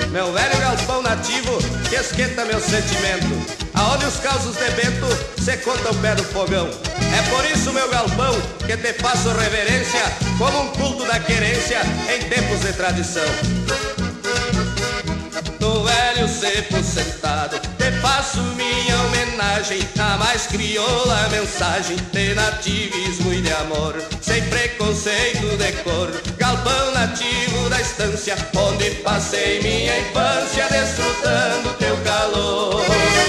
meu velho galpão nativo que esquenta meu sentimento, aonde os causos de Bento se contam o pé do fogão. É por isso, meu galpão, que te faço reverência, como um culto da querência em tempos de tradição. No velho cepo sentado, te faço minha homenagem, a mais crioula mensagem de nativismo e de amor, sem preconceito de cor. Galpão nativo da estância, onde passei minha infância, desfrutando teu calor.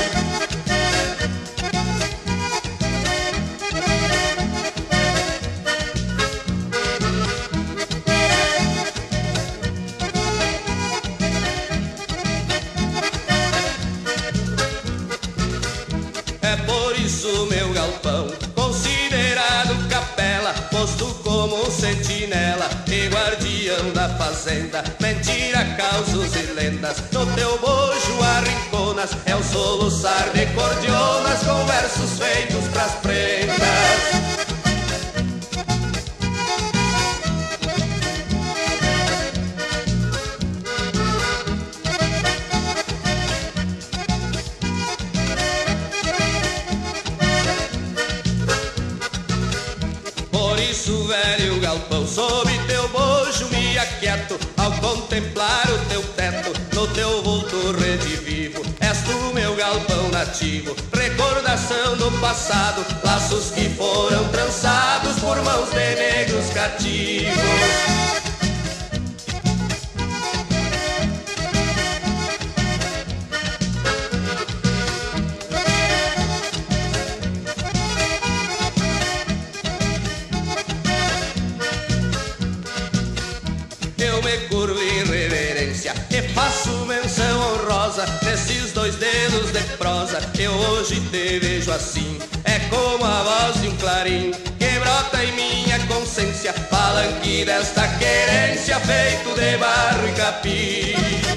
É por isso, meu galpão, considerado capela, posto como sentinela e guardião da fazenda, mentira, causos e lendas, no teu bojo arrinconas, é o soluçar de cordionas com versos feitos pras prendas. Por isso, velho galpão, sob teu bojo me aquieto, ao contemplar o teu teto, no teu vulto redivivo. És tu, meu galpão nativo, recordação do passado, laços que foram trançados por mãos de negros cativos. Eu me curvo em reverência e faço menção honrosa nesses dois dedos de prosa. Eu hoje te vejo assim, é como a voz de um clarim que brota em minha consciência, palanque desta querência feito de barro e capim.